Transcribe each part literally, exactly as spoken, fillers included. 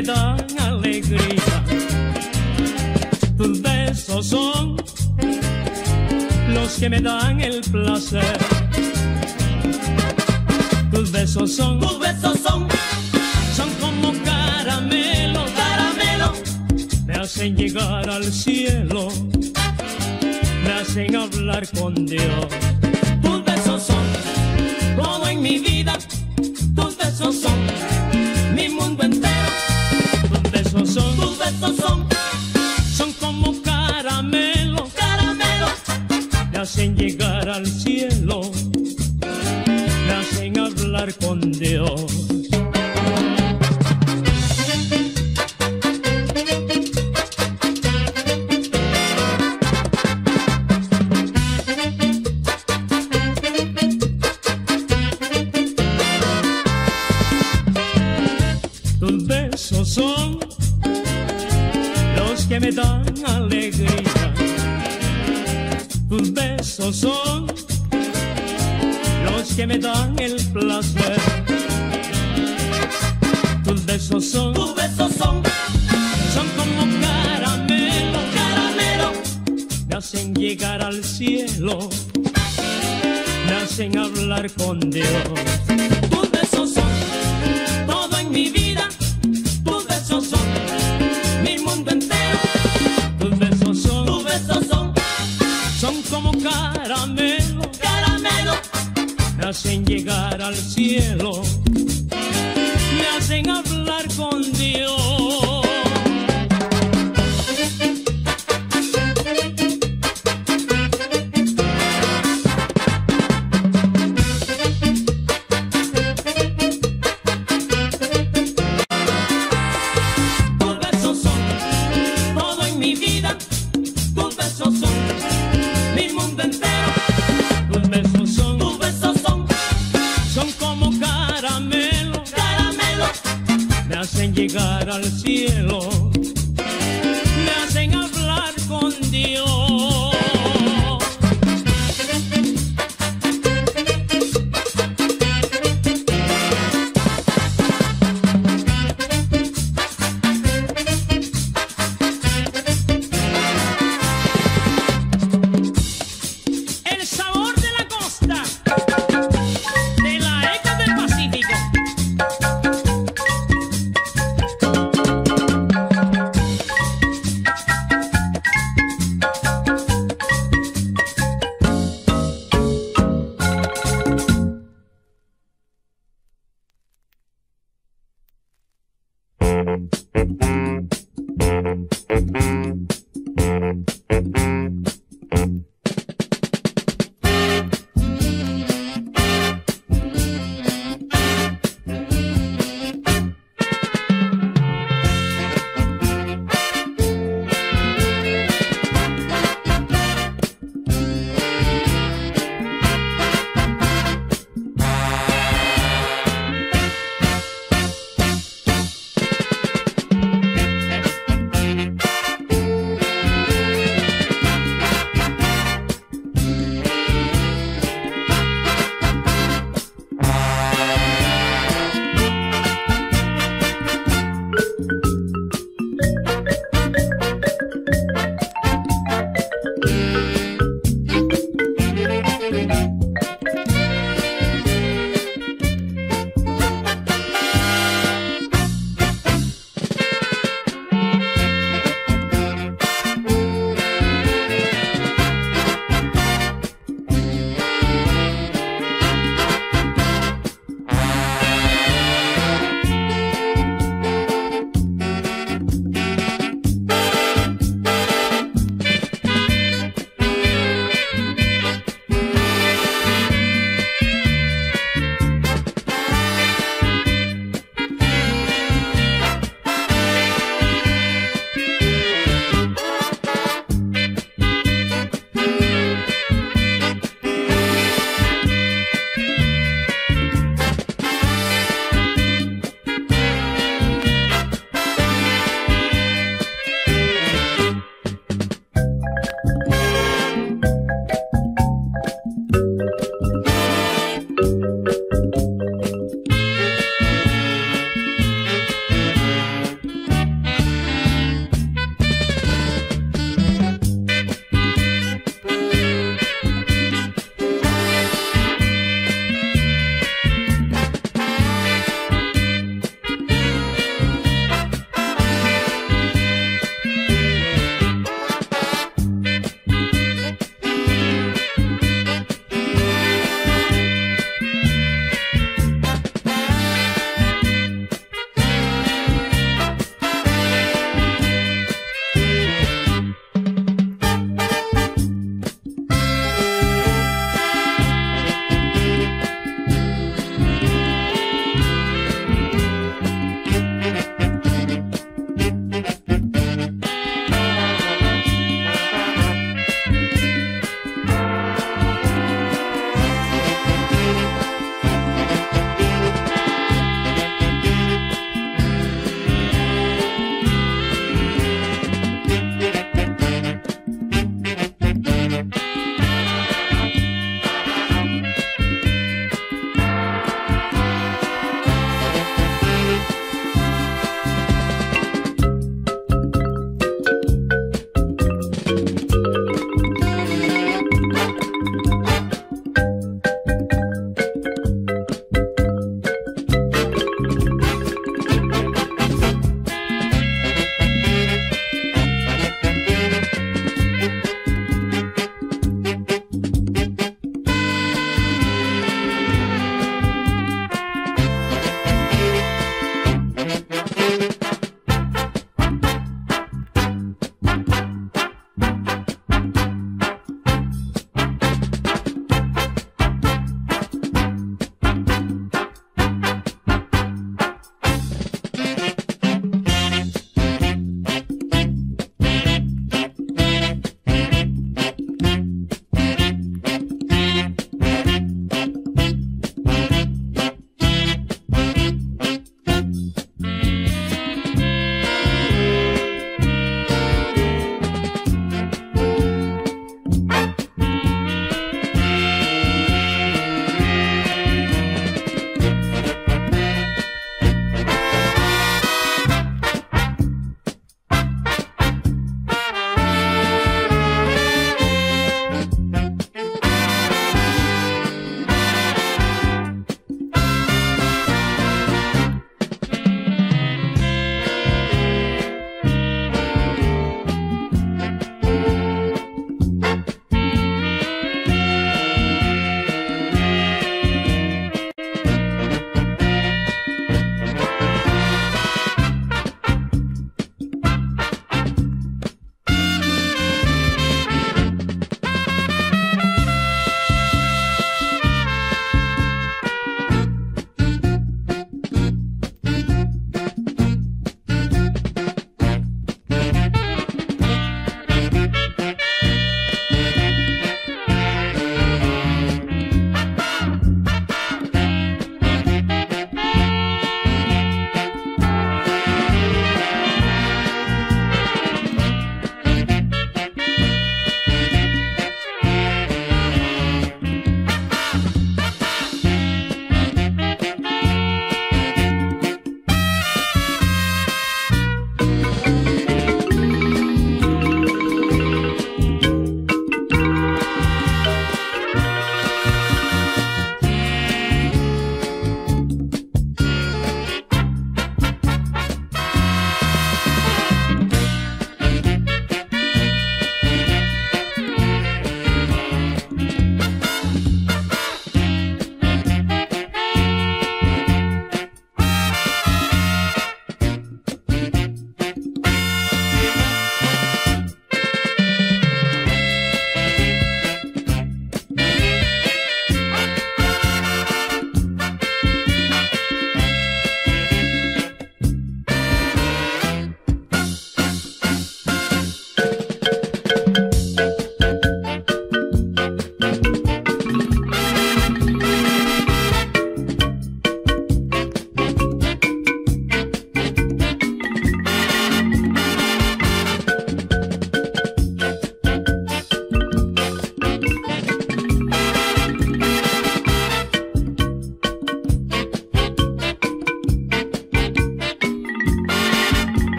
me dan alegría. Tus besos son los que me dan el placer. Tus besos son, tus besos son, son como caramelo, caramelo, me hacen llegar al cielo, me hacen hablar con Dios. tus besos son todo en mi vida, tus besos son mi mundo entero. Tus besos son, Tus besos son, son como caramelo, caramelo, me hacen llegar al cielo, me hacen hablar con Dios. Tus besos son los que me dan alegría. Tus besos son los que me dan el placer. Tus besos son, tus besos son, son como caramelo, caramelo, me hacen llegar al cielo, me hacen hablar con Dios. tus besos son todo en mi vida, tus besos son mi mundo entero. Tus besos son, Tus besos son, son como caramelo, caramelo, me hacen llegar al cielo, me hacen hablar con Dios. tus besos son todo en mi vida, tus besos son mi mundo entero. Tus besos son, Tus besos son, son como caramelo, caramelo, me hacen llegar al cielo, me hacen hablar con Dios. El sabor de la costa, de la eco del Pacífico.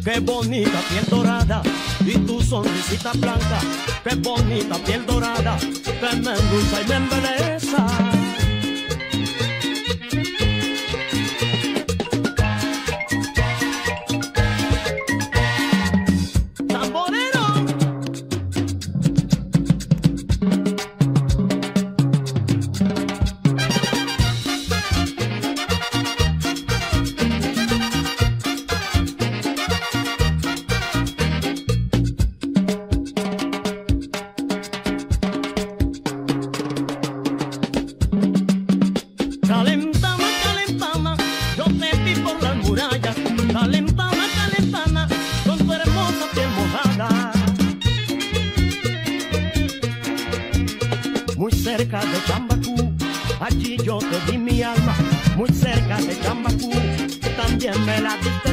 qué bonita piel dorada, y tu sonrisita blanca, qué bonita piel dorada, que me endulza y me embeleza. Calentana, calentana, yo te vi por las murallas. Calentana, calentana, con tu hermosa piel mojada. Muy cerca de Chambacú, allí yo te di mi alma. Muy cerca de Chambacú, también me la diste